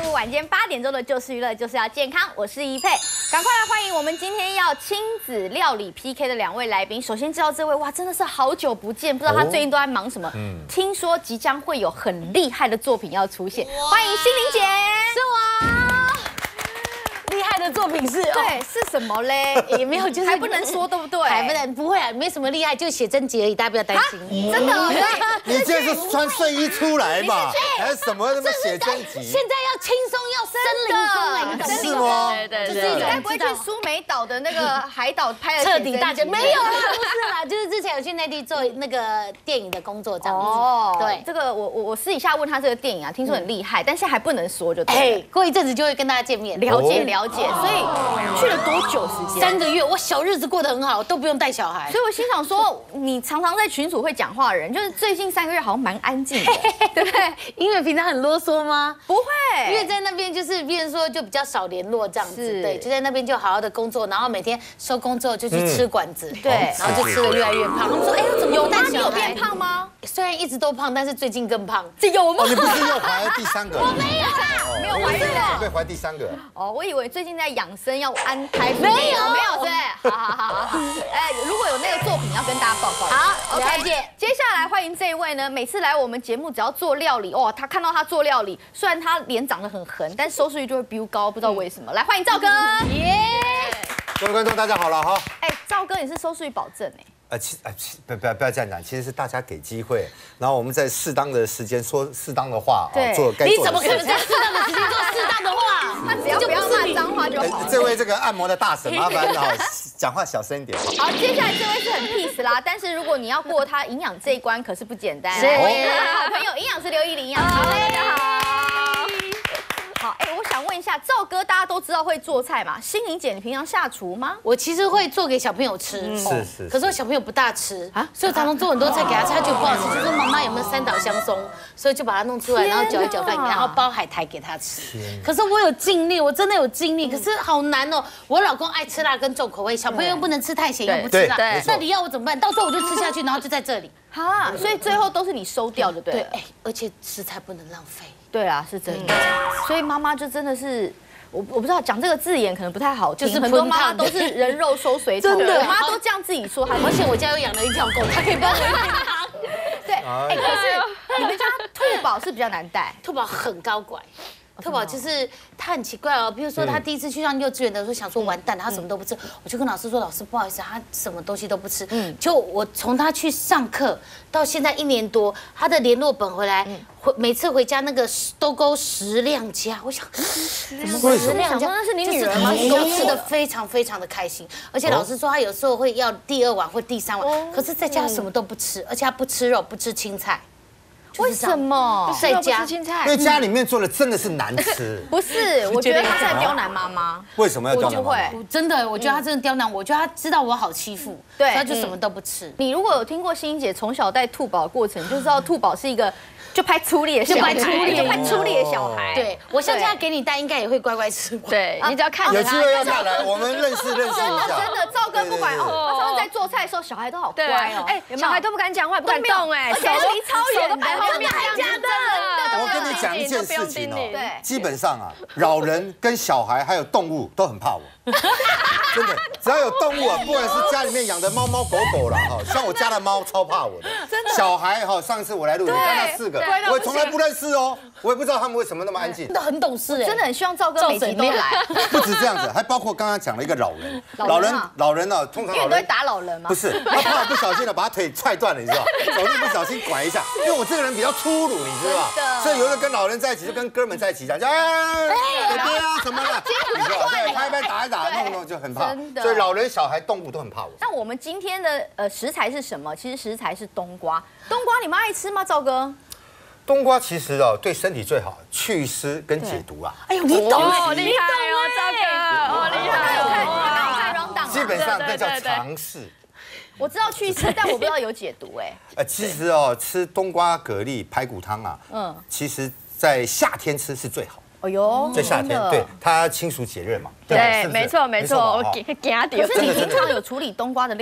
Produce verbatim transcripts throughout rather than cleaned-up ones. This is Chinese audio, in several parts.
五晚间八点钟的《就是娱乐就是要健康》，我是怡佩，赶快来欢迎我们今天要亲子料理 P K 的两位来宾。首先知道这位，哇，真的是好久不见，不知道他最近都在忙什么。嗯，听说即将会有很厉害的作品要出现，欢迎心灵姐， 是我。 厉害的作品是， 对，是什么嘞？ 也没有，就是还不能说，对不对？ 还不能，不会啊，没什么厉害，就写真集而已，大家不要担心。 真的？ 你这是穿睡衣出来吧？还是什么什么写真集？ 现在要轻松，要森林风哎，你懂是吗？ 对对对， 你该不会去苏梅岛的那个海岛拍了彻底大家没有啦，不是啦，就是之前有去内地做那个电影的工作这样子。哦，对， 这个我我我私底下问他这个电影啊，听说很厉害，但现在还不能说就对。 哎，过一阵子就会跟大家见面， 了解了解。所以去了多久时间？ 三个月，我小日子过得很好，都不用带小孩。 所以我心想说，你常常在群组会讲话的人，就是最近三个月好像蛮安静的，对不对？ 因为平常很啰嗦吗？ 不会， 因为在那边就是，比如说就比较少联络这样子，对，就在那边就好好的工作，然后每天收工之后就去吃馆子，对，然后就吃的越来越胖。他们说，哎，怎么有吗？ 你有变胖吗？ 虽然一直都胖，但是最近更胖。 这有吗？ 你不是又怀了第三个？ 我没有啦， 没有怀孕准备怀第三个。 哦，我以为最近在养生要安胎， 没有没有，对，好好好好。哎，如果有那个作品要跟大家报告。 好，了解。 接下来欢迎这一位呢，每次来我们节目只要做料理，哇，他看到他做料理，虽然他脸长得很横，但收视率就会飙高，不知道为什么。来欢迎赵哥，耶！ 各位观众大家好了哈。 哎，赵哥你是收视率保证哎。 呃，其呃，不不要不要这样讲，其实是大家给机会，然后我们在适当的时间说适当的话啊，做该做的事。 你怎么可能在适当的时间做适当的话？ 他只要不要骂脏话就好。 这位这个按摩的大婶，麻烦啊，讲话小声一点。 好，接下来这位是很 peace 啦，但是如果你要过他营养这一关，可是不简单。 是我的好朋友营养师刘依林营养师，大家好。好，哎，我想问一下，赵哥大家都知道会做菜嘛？心灵姐，你平常下厨吗？ 我其实会做给小朋友吃， 是是。 可是我小朋友不大吃啊，所以我常常做很多菜给他吃，他觉得不好吃，就说妈妈有没有三岛香松，所以就把它弄出来，然后搅一搅饭，然后包海苔给他吃。可是我有尽力，我真的有尽力，可是好难哦。我老公爱吃辣跟重口味，小朋友又不能吃太咸，又不吃辣，那你要我怎么办？到时候我就吃下去，然后就在这里。 哈，所以最后都是你收掉的，对。 对，哎，而且食材不能浪费。 对啊，是真的。所以妈妈就真的是，我我不知道讲这个字眼可能不太好听，就是很多妈妈都是人肉收水桶，真的，我妈都这样自己说。而且我家又养了一条狗，它可以帮我一点糖。 对，哎，可是你们家兔宝是比较难带， 兔宝很高拐。兔宝就是他很奇怪哦，比如说他第一次去上幼稚园的时候，想说完蛋了，他什么都不吃，我就跟老师说，老师不好意思，他什么东西都不吃。嗯，就我从他去上课到现在一年多，他的联络本回来，回每次回家那个都勾十辆加，我想十辆加，那是你女儿吗？ 都吃的非常非常的开心，而且老师说他有时候会要第二碗或第三碗，可是在家什么都不吃，而且他不吃肉，不吃青菜。 为什么在家？ 因为家里面做的真的是难吃。 不是，我觉得他在刁难妈妈。 为什么要刁难妈妈？ 真的，我觉得他真的刁难我。我觉得他知道我好欺负，对，他就什么都不吃。 你如果有听过欣欣姐从小带兔宝的过程，就知道兔宝是一个就拍粗劣的小孩，就拍粗劣的小孩。 对，我相信他给你带，应该也会乖乖吃。 对，你只要看有机会要再来，我们认识认识一下。 真的，赵哥不管哦，他常常在做菜的时候，小孩都好乖哦， 哎，小孩都不敢讲话，不敢动，哎， 手离超远的，摆后面还假的。 我跟你讲一件事情哦， 对， 基本上啊，老人跟小孩还有动物都很怕我，真的，只要有动物啊，不管是家里面养的猫猫狗狗啦，哈，像我家的猫超怕我的，真的。小孩哈，上次我来录，你看那四个，我从来不认识哦，我也不知道他们为什么那么安静， 真的很懂事哎， 真的很希望赵哥每集都来。 不止这样子，还包括刚刚讲了一个老人，老人老人呢，通常老人都会打老人吗？ 不是，他怕我不小心的把他腿踹断了，你知道，走路不小心拐一下，因为我这个人比较粗鲁，你知道吧？所以有的跟老人在一起，就跟哥们在一起讲，哎，爹爹啊什么的，你知道，对，拍一拍打一打，弄弄就很怕。所以老人、小孩、动物都很怕我。 那我们今天的呃食材是什么？其实食材是冬瓜。冬瓜你们爱吃吗，赵哥？ 冬瓜其实哦对身体最好，祛湿跟解毒啊。 哎呦，你懂哦，厉害哦，赵哥，哦厉害。 有看，有看 round down。 基本上那叫常识。 我知道祛湿，但我不知道有解毒哎。 呃，其实哦，吃冬瓜蛤蜊排骨汤啊，嗯，其实在夏天吃是最好。哦呦，在夏天，对它清暑解热嘛。 对，没错没错，我给给他点。 可是你平常有处理冬瓜的料理吗？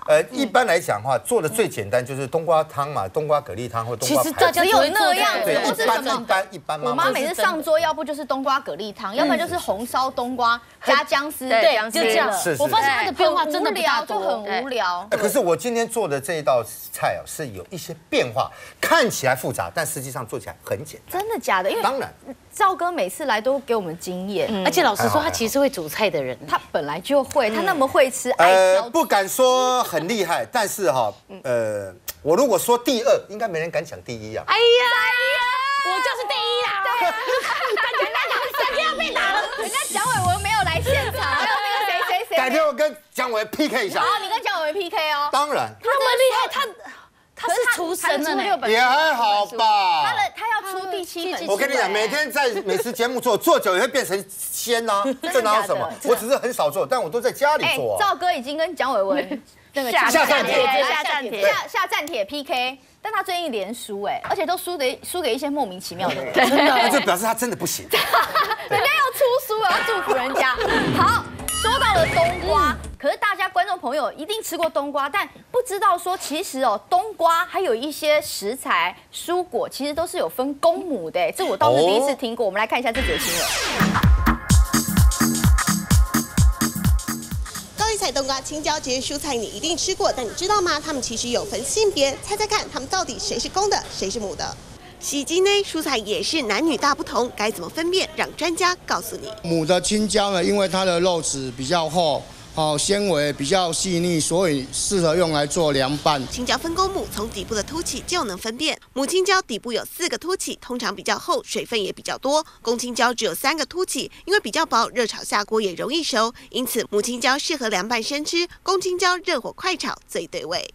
呃，一般来讲的话，做的最简单就是冬瓜汤嘛，冬瓜蛤蜊汤或冬瓜排骨。 只有那样子， 对， 或是一般什么一般一般。 我妈每次上桌，要不就是冬瓜蛤蜊汤，要不然就是红烧冬瓜加姜丝，对， 就这样。我发现它的变化真的不大多， 就很无聊。 可是我今天做的这一道菜哦，是有一些变化，看起来复杂，但实际上做起来很简单。 真的假的？因为当然， 赵哥每次来都给我们经验， 而且老实说，他其实是会煮菜的人， 他本来就会，他那么会吃，爱挑。 不敢说很厉害，但是哈，呃，我如果说第二，应该没人敢讲第一啊。 哎呀，我就是第一啦！对啊，感觉那个神要被打了。 人家蒋伟文没有来现场，还有那个谁谁谁。 改天我跟蒋伟 P K 一下。 好，你跟蒋伟文 P K 哦。 当然。 那么厉害，他。他是厨神了呢， 也还好吧。 他的他要出第七本。 我跟你讲，每天在美食节目做，做久也会变成仙呐。这哪有什么？我只是很少做，但我都在家里做。 赵哥已经跟蒋伟文那个下站帖， 下站帖，下下站帖 P K， 但他最近连输哎，而且都输给输给一些莫名其妙的人。 真的，这表示他真的不行。 人家要出书，要祝福人家。好。说到了冬瓜，可是大家观众朋友一定吃过冬瓜，但不知道说其实哦，冬瓜还有一些食材、蔬果，其实都是有分公母的，这我倒是第一次听过。我们来看一下这则新闻。 高丽菜、冬瓜、青椒这些蔬菜你一定吃过，但你知道吗？它们其实有分性别，猜猜看，它们到底谁是公的，谁是母的？洗鸡呢，蔬菜也是男女大不同，该怎么分辨？让专家告诉你。 母的青椒呢，因为它的肉质比较厚，哦，纤维比较细腻，所以适合用来做凉拌。 青椒分公母，从底部的凸起就能分辨。母青椒底部有四个凸起，通常比较厚，水分也比较多。公青椒只有三个凸起，因为比较薄，热炒下锅也容易熟，因此母青椒适合凉拌生吃，公青椒热火快炒最对味。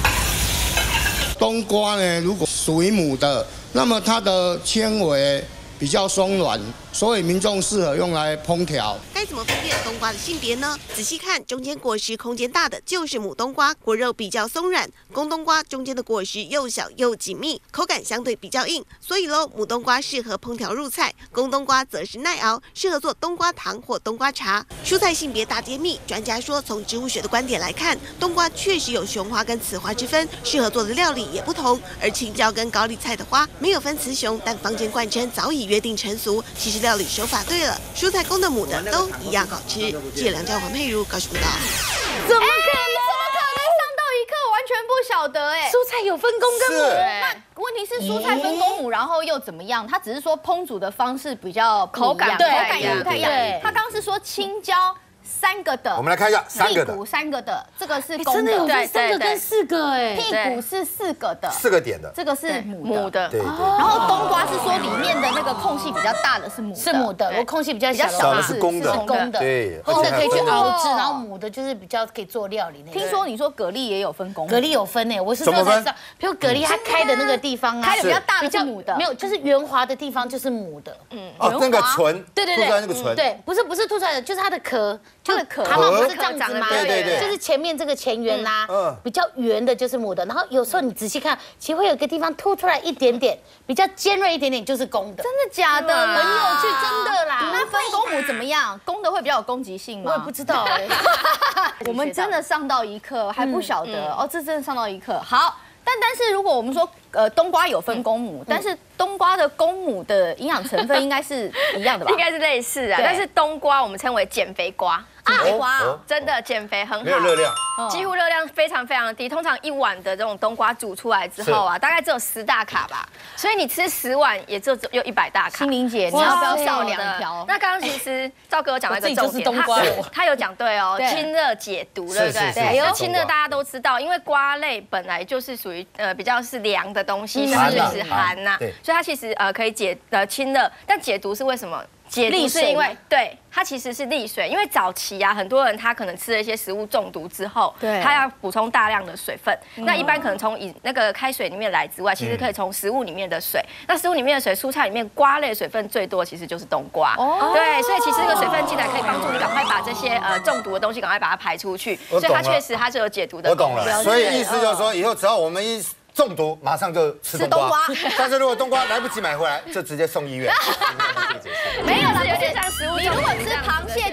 冬瓜呢，如果属于母的，那么它的纤维比较松软，所以民众适合用来烹调。 该怎么分辨冬瓜的性别呢？仔细看，中间果实空间大的就是母冬瓜，果肉比较松软；公冬瓜中间的果实又小又紧密，口感相对比较硬。所以喽，母冬瓜适合烹调入菜，公冬瓜则是耐熬，适合做冬瓜汤或冬瓜茶。蔬菜性别大揭秘，专家说，从植物学的观点来看，冬瓜确实有雄花跟雌花之分，适合做的料理也不同。而青椒跟高丽菜的花没有分雌雄，但坊间惯称早已约定成俗，其实料理手法对了，蔬菜公的母的都一样好吃。记者梁家黄佩如高雄报道。 怎么可能？怎么可能？上到一课完全不晓得哎。 蔬菜有分公跟母， 那问题是蔬菜分公母，然后又怎么样？它只是说烹煮的方式比较口感口感也不太一样。他刚刚是说青椒。三个的， 我们来看一下三个的， 屁股三个的，这个是公的， 真的有分三个跟四个哎， 屁股是四个的， 四个点的， 这个是母的， 对对。 然后冬瓜是说里面的那个空隙比较大的是母的， 是母的，我空隙比较小的是公的， 是公的， 对， 公的可以去熬制，然后母的就是比较可以做料理那。 听说你说蛤蜊也有分公， 蛤蜊有分哎，我是说才知道，比如蛤蜊它开的那个地方啊， 开的比较大的是母的， 没有，就是圆滑的地方就是母的， 嗯，哦，那个唇， 对对对， 那个唇， 对，不是不是凸出来的，就是它的壳， 它的壳， 不是这样子吗？ 对对对， 就是前面这个前缘呐，比较圆的就是母的，然后有时候你仔细看，其实会有个地方凸出来一点点，比较尖锐一点点就是公的。 真的假的？ 很有趣，真的啦。 那分公母怎么样？公的会比较有攻击性吗？ 我也不知道哎。 我们真的上到一课，还不晓得哦，这真的上到一课。好。但但是如果我们说，呃，冬瓜有分公母，但是冬瓜的公母的营养成分应该是一样的吧？ 应该是类似啊，但是冬瓜我们称为减肥瓜。 减肥瓜真的减肥很好， 没有热量， 几乎热量非常非常的低。通常一碗的这种冬瓜煮出来之后啊，大概只有十大卡吧，所以你吃十碗也就只有一百大卡。 心玲姐，你要不要少两条？ 那刚刚其实赵哥有讲到一个重点， 他他有讲对哦，清热解毒，对不对？对，清热大家都知道，因为瓜类本来就是属于呃比较是凉的东西，它就是寒呐，所以它其实呃可以解呃清热，但解毒是为什么？解毒是因为对它其实是利水，因为早期啊，很多人他可能吃了一些食物中毒之后， 对， 他要补充大量的水分。那一般可能从以那个开水里面来之外，其实可以从食物里面的水。那食物里面的水，蔬菜里面瓜类水分最多，其实就是冬瓜。哦，对，所以其实这个水分进来可以帮助你赶快把这些呃中毒的东西赶快把它排出去。所以它确实它是有解毒的。 我懂了，所以意思就是说，以后只要我们一中毒马上就吃冬瓜，但是如果冬瓜来不及买回来，就直接送医院。 没有啦， 有点像食物。 你如果吃螃蟹加柿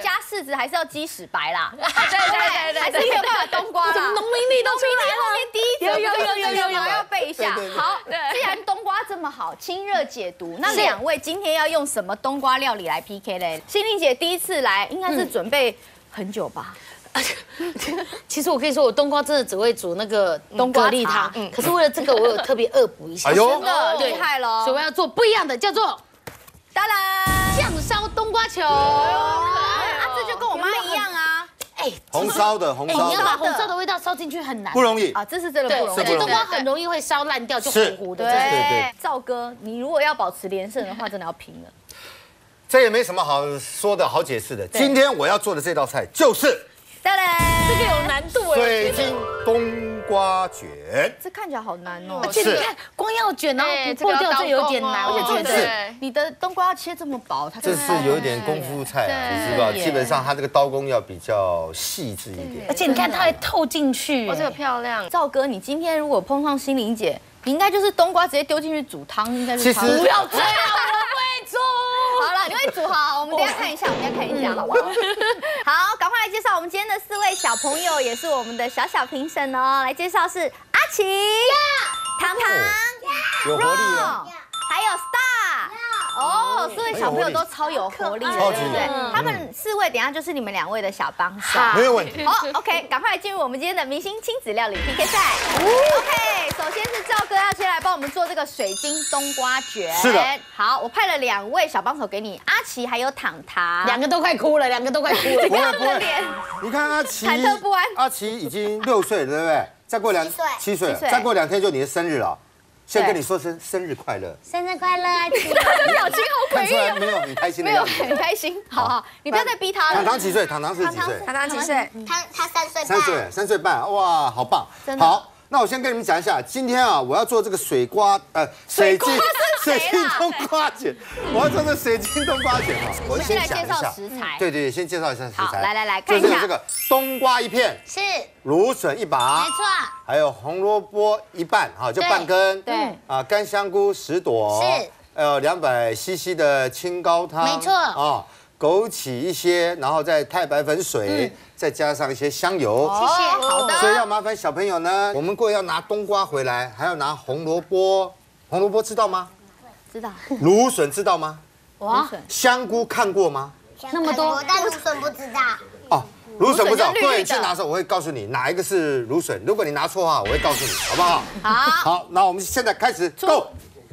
子还是要鸡屎白啦， 对对对对， 还是没有办法冬瓜啦。 怎么农民力都出来了？ 后面第一有有有有有有要背一下。好，既然冬瓜这么好，清热解毒，那两位今天要用什么冬瓜料理来 P K 嘞？心玲姐第一次来，应该是准备很久吧？ 其实我可以说，我冬瓜真的只会煮那个冬瓜粒汤，可是为了这个，我有特别恶补一下。 哎呦， 真的厉害喽！ 所以我要做不一样的，叫做当然酱烧冬瓜球。 啊，这就跟我妈一样啊。 哎， 红烧的红哎， 烧的你要把红烧的味道烧进去很难， 不容易啊，这是真的对， 不容易。 而且冬瓜很容易会烧烂掉，就糊糊的。 对对对， 赵哥，你如果要保持连胜的话，真的要拼了。 这也没什么好说的好解释的。今天我要做的这道菜就是当然， 这个有难度哎。 水晶冬瓜卷。 这看起来好难哦。 而且你看，光要卷然后不破掉，这有点难，我觉得。 你的冬瓜要切这么薄，它这是有一点功夫菜啊，你知道，基本上它这个刀工要比较细致一点。 而且你看，它还透进去。 哇，这个漂亮。 赵哥，你今天如果碰上心玲姐，你应该就是冬瓜直接丢进去煮汤，应该是。 其实不要这样，我会煮。 好了，你会煮好，我们等下看一下，我们等下看一下，好不好？好，赶快来介绍我们今天的四位小朋友，也是我们的小小评审哦。来介绍是阿奇、糖糖、 有活力哦， 还有 Star。哦，四位小朋友都超有活力的， 超级对不对？ 有他们四位等下就是你们两位的小帮手。 没有问题。 好 ，OK， 赶快来进入我们今天的明星亲子料理 P K 赛。OK， 首先是赵哥要先来帮我们做这个水晶冬瓜卷。 是的。 好，我派了两位小帮手给你，阿奇还有糖糖。 两个都快哭了，两个都快哭了。 不要的脸。 你看阿奇， 忐忑不安。 阿奇已经六岁了，对不对？再过两七岁，再过两天就你的生日了。先跟你说声生日快乐， 生日快乐，阿奇！ 他的表情好看出来诡异哦， 没有很开心的没有样子。 很开心。好好，你不要再逼他了。 糖糖几岁？糖糖是几岁？ 糖糖几岁？ 他他三岁半。 三岁，三岁半，哇，好棒！好，那我先跟你们讲一下，今天啊，我要做这个水瓜，呃，水晶水晶冬瓜卷，我要做这个水晶冬瓜卷啊。我先来讲一下介绍食材。 对对，先介绍一下食材。 来来来，看一下。 就是有这个冬瓜一片， 是， 芦笋一把， 没错。 还有红萝卜一半，哈，就半根。 对。 啊，干香菇十朵。 是。 呃，两百 C C 的清高汤。 没错。 啊，枸杞一些，然后再太白粉水，再加上一些香油。 谢谢。 好的。 所以要麻烦小朋友呢，我们过要拿冬瓜回来，还要拿红萝卜。红萝卜知道吗？ 知道。 芦笋知道吗？ 哇。 香菇看过吗？ 那么多，但芦笋不知道。 哦。芦笋不知道， 绿绿的各位去拿的时候，我会告诉你哪一个是芦笋。如果你拿错的话，我会告诉你，好不好？ 好。 好，那我们现在开始 ，Go。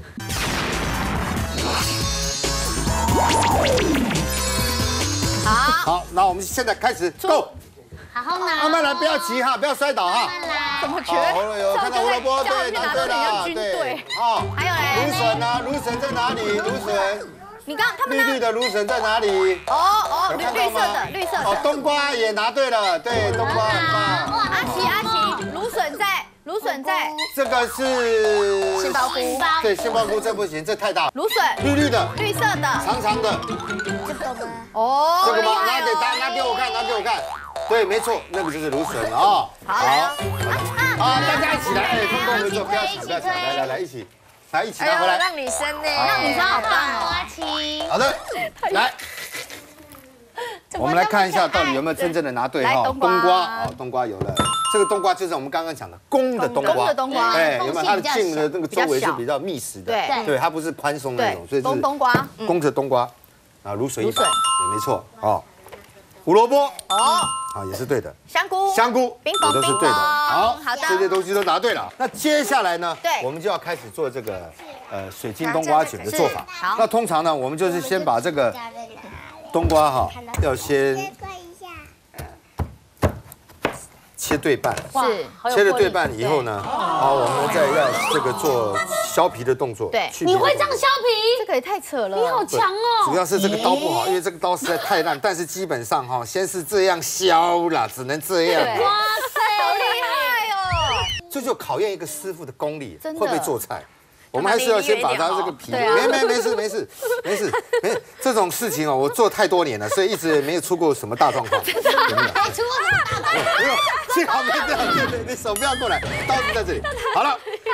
好。 好，那我们现在开始 ，Go。 好好拿。 慢慢来，不要急哈，不要摔倒哈。 慢慢来。 怎么觉好， 得？ 有看到胡萝卜，对，答对了， 军队。 好。 还有嘞。 芦笋呢？芦笋在哪里？芦笋。 你刚他们绿绿的芦笋在哪里？ 哦哦，绿绿色的，绿色的。 哦，冬瓜也拿对了，对，冬瓜很棒。 阿奇阿奇，芦笋在，芦笋在。 这个是杏鲍菇。 对，杏鲍菇这不行，这太大。 芦笋。 绿绿的。 绿色的。 长长的。 这个吗？ 哦。 这个吗？拿给大，拿给我看，拿给我看。对，没错，那个就是芦笋啊。好。好，大家一起来，哎，分工合作，不要抢，不要抢，来来来，一起。来，一起拿回来。 让女生呢？ 让女生好棒哦， 阿奇。 好的，来，我们来看一下到底有没有真正的拿对哈。冬瓜，啊，冬瓜有了。这个冬瓜就是我们刚刚讲的公的冬瓜。 公的冬瓜。 哎，有没有它的茎的那个周围是比较密实的？ 对。 对，它不是宽松那种，所以是公冬瓜。 公的冬瓜，啊，芦笋一把，也没错哦。胡萝卜。哦。啊，也是对的。 香菇， 香菇， 冰也都是对的。好， 好的， 这些东西都答对了。那接下来呢？ 对， 我们就要开始做这个呃水晶冬瓜卷的做法。 好， 那通常呢，我们就是先把这个冬瓜哈，要先切对半。 是， 切了对半以后呢，好，我们再要这个做削皮的动作。 对， 你会这样削皮？ 这个也太扯了， 你好强哦！ 主要是这个刀不好，因为这个刀实在太烂。但是基本上哈，先是这样削啦，只能这样。 哇塞，好厉害哦！ 这就考验一个师傅的功力， 真的会不会做菜。我们还是要先把它这个皮，没没没事没事没事没这种事情哦，我做太多年了，所以一直没有出过什么大状况。有没有？ 还出过什么大状况？ 没有，幸好没这样，对对，你手不要过来，刀子在这里。好了，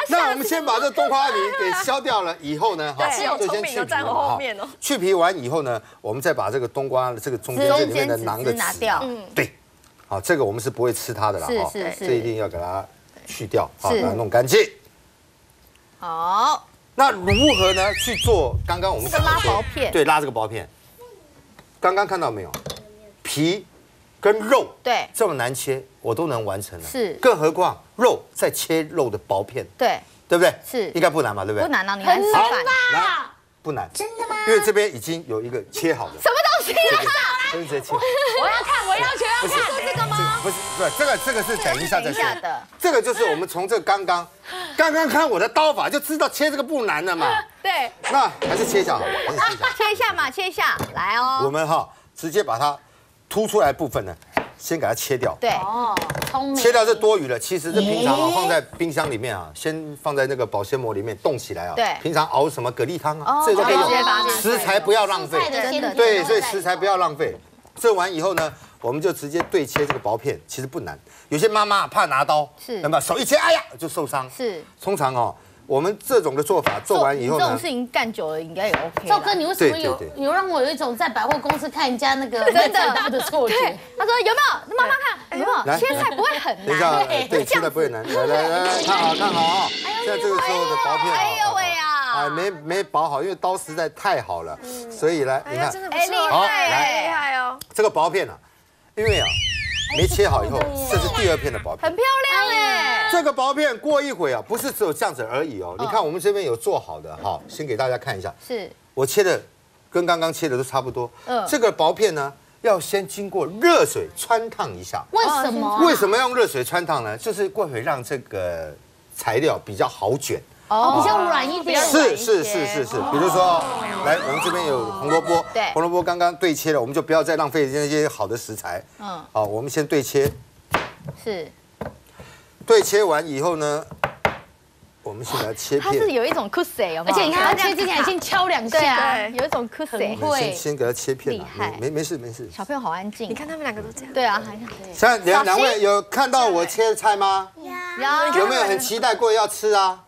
那我们先把这冬瓜米给削掉了以后呢，哈，就先去皮后面哦。 去皮完以后呢，我们再把这个冬瓜的这个中间这里面的囊的拿掉。 嗯，对，好，这个我们是不会吃它的啦， 是是是， 这一定要给它去掉，好，把它弄干净。 好， 那如何呢去做？刚刚我们拉薄片， 对，拉这个薄片。刚刚看到没有？皮跟肉对这么难切，我都能完成了。 是， 更何况肉再切肉的薄片， 对， 对不对？ 是， 应该不难吧？对不对？ 不难啊，你来示范。 来，不难。 真的吗？ 因为这边已经有一个切好的。 什么东西啊？ 直接切。 我要看，我要求要看。 是这个吗？ 不是，不是，这个这个是等一下再说的。 这个就是我们从这刚刚刚刚看我的刀法就知道切这个不难了嘛。 对。 那还是切一下好了，还是切一下。 切一下嘛，切一下，来哦。 我们哈直接把它凸出来的部分呢，先给它切掉。 对。 哦，聪明。 切掉是多余的，其实这平常啊放在冰箱里面啊，先放在那个保鲜膜里面冻起来啊。 对。 平常熬什么蛤蜊汤啊，这都可以用。食材不要浪费。 真的。 对，所以食材不要浪费。这完以后呢，我们就直接对切这个薄片，其实不难。有些妈妈怕拿刀， 是， 那么手一切，哎呀就受伤。 是， 通常哦，我们这种的做法做完以后呢， 这种事情干久了应该也 OK。 赵哥，你为什么有有让我有一种在百货公司看人家那个真的大的错觉？ 他说有没有？妈妈看有没有？切菜不会很难。 等一下，对，切菜不会难。来来来，看好看好啊！现在这个时候的薄片， 哎呦喂呀！ 哎，没没薄好，因为刀实在太好了，所以来你看， 哎厉害厉害哦！ 这个薄片啊，因为啊没切好以后，这是第二片的薄片， 很漂亮哎。 这个薄片过一会啊，不是只有这样子而已哦。你看我们这边有做好的，好，先给大家看一下。 是我切的跟刚刚切的都差不多。 嗯， 这个薄片呢，要先经过热水穿烫一下。 为什么？ 为什么要用热水穿烫呢？就是过会让这个材料比较好卷。 哦，比较软一点。 是是是是是，比如说，来，我们这边有红萝卜， 对， 红萝卜刚刚对切了，我们就不要再浪费那些好的食材。嗯，好，我们先对切。 是。 对切完以后呢，我们先把它切片。 它是有一种 c u s y 而且你看它切之前先敲两下， 有一种 c u s y 先先给它切片。 厉害， 没没事没事。 小朋友好安静， 你看他们两个都这样。 对啊， 像两两位有看到我切菜吗？ 有。 有没有很期待过要吃啊？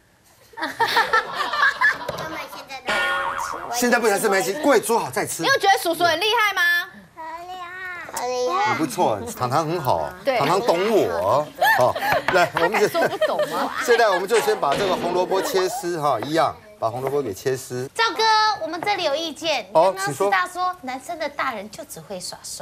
现在不想吃没吃，过会煮好再吃。 你有觉得叔叔很厉害吗？ 很厉害，很厉害。 不错，糖糖很好， 对， 糖糖懂我。好，来，我们就说不懂吗？ 现在我们就先把这个红萝卜切丝哈，一样把红萝卜给切丝。 赵哥，我们这里有意见。 哦， 刚刚师大说男生的大人就只会耍帅。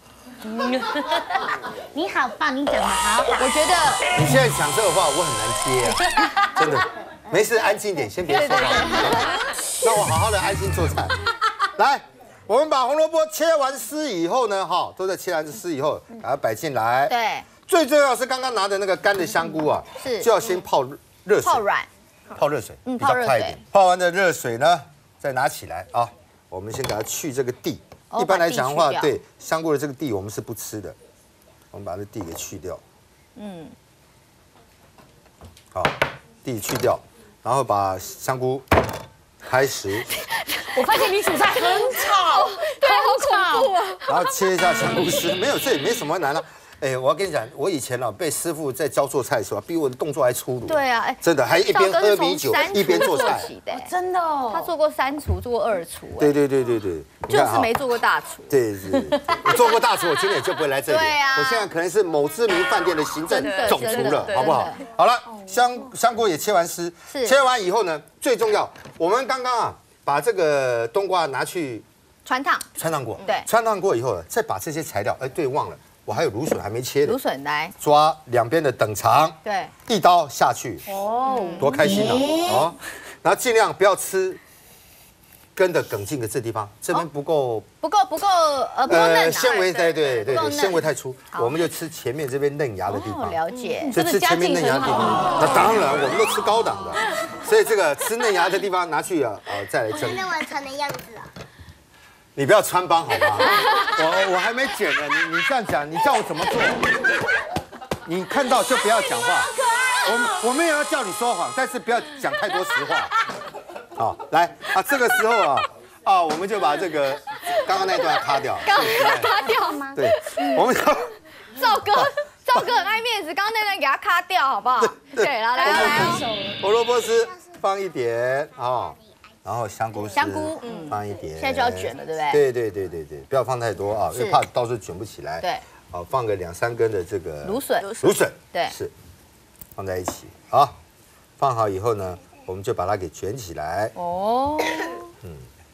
你好棒，你讲的好好。 我觉得你现在讲这个话，我很难接啊，真的。没事，安静点，先别说话。让我好好的安心做菜。来，我们把红萝卜切完丝以后呢，哈，都在切完丝以后，把它摆进来。 对。 最重要是刚刚拿的那个干的香菇啊， 是就要先泡热水。 泡软。 泡热水， 嗯， 比较快一点。泡完的热水呢，再拿起来啊，我们先给它去这个蒂。一般来讲的话，对香菇的这个蒂我们是不吃的，我们把这蒂给去掉。嗯。好，蒂去掉。然后把香菇开始， 我发现你煮菜很吵， 对，好恐怖啊！ 然后切一下香菇丝，没有，这也没什么难了。哎，我要跟你讲，我以前啊被师傅在教做菜的时候，比我的动作还粗鲁。 对啊，哎， 真的，还一边喝米酒一边做菜。 真的哦， 他做过三厨，做过二厨。 对对对对对， 就是没做过大厨。 对对，我做过大厨，我今天也就不会来这里。 对啊， 我现在可能是某知名饭店的行政总厨了，好不好？好了，香香菇也切完丝，切完以后呢，最重要，我们刚刚啊把这个冬瓜拿去穿烫， 穿烫过。 对， 穿烫过以后呢，再把这些材料，哎，对，忘了。我还有芦笋还没切的， 芦笋来抓两边的等长， 对， 一刀下去，哦，多开心啊！哦，然后尽量不要吃根的梗茎的这地方，这边不够， 不够不够呃不够嫩， 纤维对对对对，纤维太粗，我们就吃前面这边嫩芽的地方。 了解， 就吃前面嫩芽的地方。那当然，我们都吃高档的，所以这个吃嫩芽的地方拿去啊，呃，再来蒸。 那完成的样子啊。 你不要穿帮好吗？我我还没卷呢，你你这样讲，你叫我怎么做？你看到就不要讲话。我我没有要叫你说谎，但是不要讲太多实话。好，来啊，这个时候啊啊，我们就把这个刚刚那段卡掉。 刚刚卡掉吗？ 对，我们就赵哥赵哥很爱面子，刚刚那段给他卡掉，好不好？对，来来来， 胡萝卜丝放一点啊，然后香菇丝香菇嗯放一点， 现在就要卷了，对不对？ 对对对对对，不要放太多啊，因为怕到时候卷不起来。 对， 好，放个两三根的这个芦笋， 芦笋， 对， 是放在一起。好，放好以后呢，我们就把它给卷起来。哦，嗯。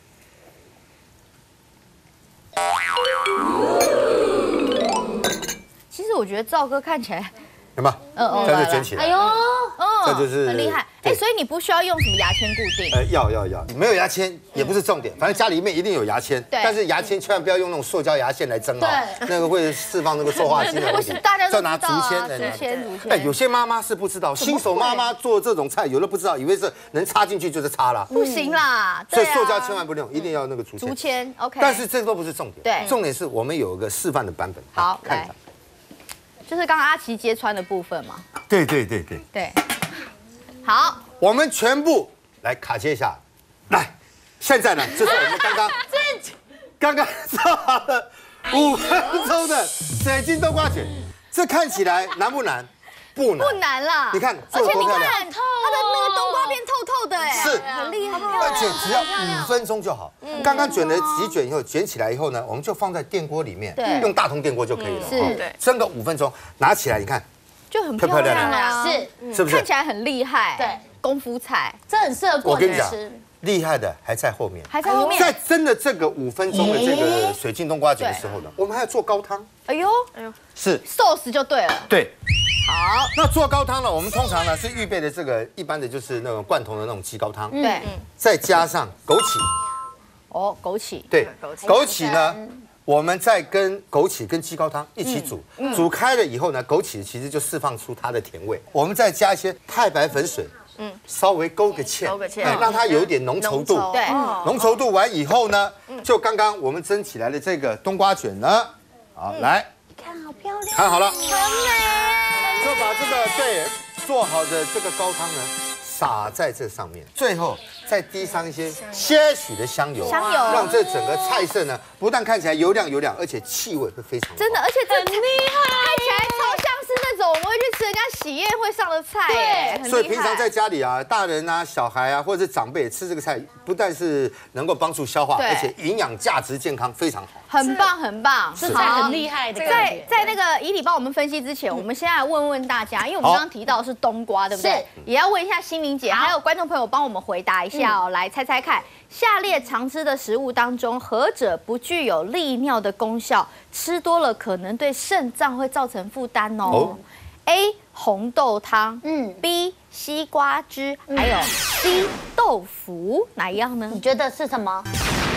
其实我觉得赵哥看起来， 有没有？嗯嗯，这样就卷起来。哎呦， 嗯， 这就是很厉害。哎，所以你不需要用什么牙签固定。 呃，要要要，没有牙签也不是重点，反正家里面一定有牙签。对。但是牙签千万不要用那种塑胶牙线来蒸啊，那个会释放那个塑化剂的问题。 大家都知道。 拿竹签， 竹签，竹签。 哎，有些妈妈是不知道，新手妈妈做这种菜，有的不知道，以为是能插进去就是插了。 不行啦。 所以塑胶千万不能用，一定要那个竹签。 竹签 ，OK。 但是这个都不是重点。 对。 重点是我们有一个示范的版本。 好，来。就是刚刚阿奇揭穿的部分嘛。 对对对对。 对。好， 我们全部来卡接一下。来，现在呢，这是我们刚刚刚刚做好了五分钟的水晶冬瓜卷。这看起来难不难？不难， 不难啦。 你看， 而且你看它的那个冬瓜变透透的，哎， 是很厉害， 而且只要五分钟就好。刚刚卷了几卷以后，卷起来以后呢，我们就放在电锅里面，用大同电锅就可以了。 是， 蒸个五分钟，拿起来你看， 就很漂亮啊， 是， 是不是？ 看起来很厉害， 对， 功夫菜， 这很适合过年吃。 厉害的还在后面， 还在后面。 在蒸的这个五分钟的这个水晶冬瓜卷的时候呢，我们还要做高汤。 哎呦，哎呦， 是寿司就对了。 对。 好， 那做高汤呢？我们通常呢是预备的这个一般的就是那种罐头的那种鸡高汤， 对， 再加上枸杞。 哦，枸杞。 对，枸杞呢，我们再跟枸杞跟鸡高汤一起煮，煮开了以后呢，枸杞其实就释放出它的甜味。我们再加一些太白粉水，嗯，稍微勾个芡， 勾个芡， 让它有一点浓稠度。 对， 浓稠度完以后呢，就刚刚我们蒸起来的这个冬瓜卷呢，好来， 看好漂亮， 看好了， 很美， 就把这个对做好的这个高汤呢撒在这上面，最后再滴上一些些许的香油， 香油让这整个菜色呢不但看起来油亮油亮，而且气味会非常好。 真的，而且这很厉害，看起来超像是那种我们会去吃人家喜宴会上的菜，对，很厉害。 所以平常在家里啊，大人啊、小孩啊，或者是长辈吃这个菜，不但是能够帮助消化，而且营养价值健康非常好。 很棒，很棒， 是很厉害的。 在在那个以礼帮我们分析之前，我们先来问问大家，因为我们刚刚提到的是冬瓜，对不对？也要问一下心灵姐，还有观众朋友帮我们回答一下哦，来猜猜看，下列常吃的食物当中，何者不具有利尿的功效？吃多了可能对肾脏会造成负担哦。A 红豆汤，嗯 ，B 西瓜汁，还有 C 豆腐，哪一样呢？ 你觉得是什么？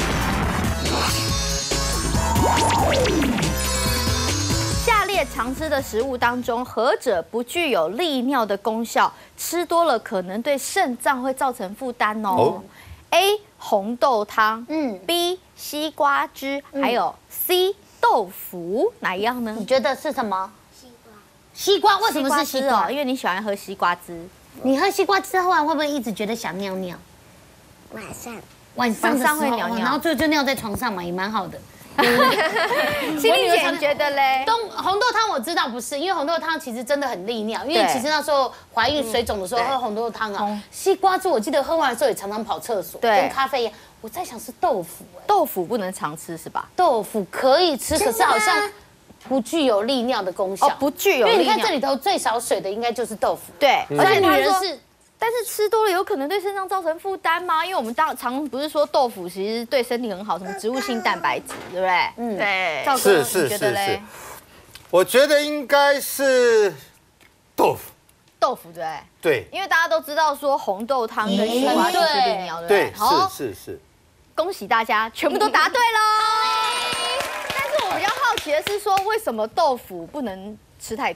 下列常吃的食物当中，何者不具有利尿的功效？吃多了可能对肾脏会造成负担哦。A 红豆汤，嗯 ，B 西瓜汁，还有 C 豆腐，哪一样呢？ 你觉得是什么？西瓜。西瓜为什么是西瓜？ 因为你喜欢喝西瓜汁。 你喝西瓜汁后来会不会一直觉得想尿尿？ 晚上。 晚上上会尿尿， 然后最后就尿在床上嘛，也蛮好的。 心理姐你觉得嘞？ 冬红豆汤我知道不是，因为红豆汤其实真的很利尿，因为其实那时候怀孕水肿的时候喝红豆汤啊。西瓜汁我记得喝完的时候也常常跑厕所，跟咖啡一样。我在想是豆腐， 豆腐不能常吃是吧？ 豆腐可以吃，可是好像不具有利尿的功效。 哦，不具有利尿。 因为你看这里头最少水的应该就是豆腐。 对， 而且女人是。 但是吃多了有可能对肾脏造成负担吗？因为我们当常不是说豆腐其实对身体很好，什么植物性蛋白质，对不对？ 嗯，对。 赵哥，你觉得嘞？ 我觉得应该是豆腐。 豆腐对。 对。 因为大家都知道说红豆汤跟西瓜都是利尿，对不对？ 对，是是是。 恭喜大家，全部都答对喽！但是我比较好奇的是说，为什么豆腐不能吃太多？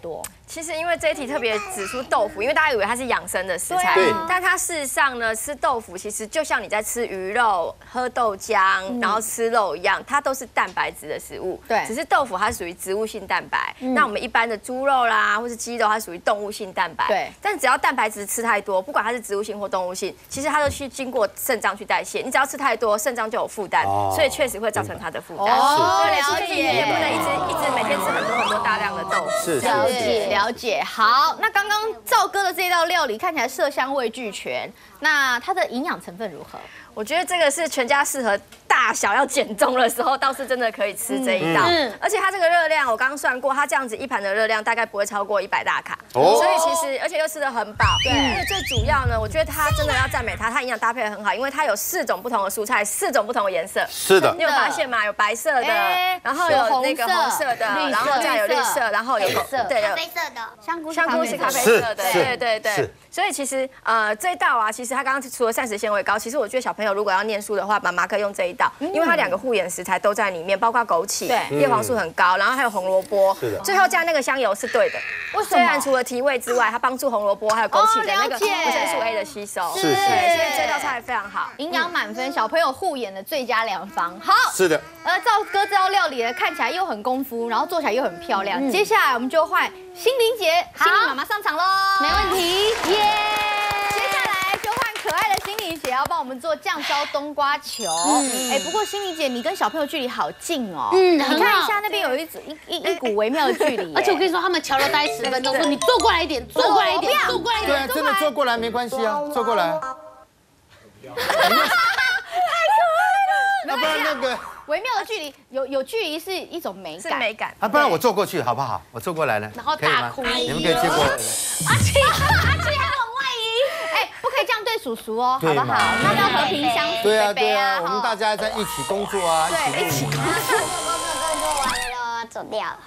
其实因为这一题特别指出豆腐，因为大家以为它是养生的食材，但它事实上呢，吃豆腐其实就像你在吃鱼肉、喝豆浆，然后吃肉一样，它都是蛋白质的食物。对，只是豆腐它属于植物性蛋白，那我们一般的猪肉啦或是鸡肉，它属于动物性蛋白。对，但只要蛋白质吃太多，不管它是植物性或动物性，其实它都去经过肾脏去代谢。你只要吃太多，肾脏就有负担，所以确实会造成它的负担。哦，了解，也不能一直一直每天吃很多很多大量的豆腐。 是，了解了解。好，那刚刚赵哥的这道料理看起来色香味俱全，那它的营养成分如何？ 我觉得这个是全家适合大小要减重的时候，倒是真的可以吃这一道。嗯，而且它这个热量，我刚刚算过，它这样子一盘的热量大概不会超过一百大卡。哦，所以其实而且又吃得很饱。对，而且最主要呢，我觉得它真的要赞美它，它营养搭配得很好，因为它有四种不同的蔬菜，四种不同的颜色。 是的， 你有发现吗？有白色的，然后有那个红色的，然后这样有绿色，然后有对咖啡色的香菇， 香菇是咖啡色的，对对对。所以其实呃这一道啊，其实它刚刚除了膳食纤维高，其实我觉得小朋友如果要念书的话，妈妈可以用这一道，因为它两个护眼食材都在里面，包括枸杞，叶黄素很高，然后还有红萝卜，最后加那个香油是对的。虽然除了提味之外，它帮助红萝卜还有枸杞的那个维生素 A 的吸收，是是，所以这道菜非常好， 营养满分，小朋友护眼的最佳良方。好， 是的。 而赵哥这道料理呢，看起来又很功夫，然后做起来又很漂亮。接下来我们就换心灵姐、心灵妈妈上场喽， 没问题，耶！ 可爱的心灵姐要帮我们做酱烧冬瓜球，哎，不过心灵姐你跟小朋友距离好近哦，嗯，你看一下那边有一一一股微妙的距离， 而且我跟你说，他们瞧了大概十分钟，说你坐过来一点，坐过来一点，坐过来一点， 对，真的坐过来没关系啊，坐过来。 太可爱了， 那不然那个微妙的距离，有有距离是一种美感， 是美感啊，不然我坐过去好不好？我坐过来了， 然后大哭， 你们可以接过来。 阿七，阿七还往外移， 哎，不可以这样对叔叔哦，好不好？那要和平相处， 对啊对啊，我们大家在一起工作啊， 对，一起工作。 工作完了，走掉了。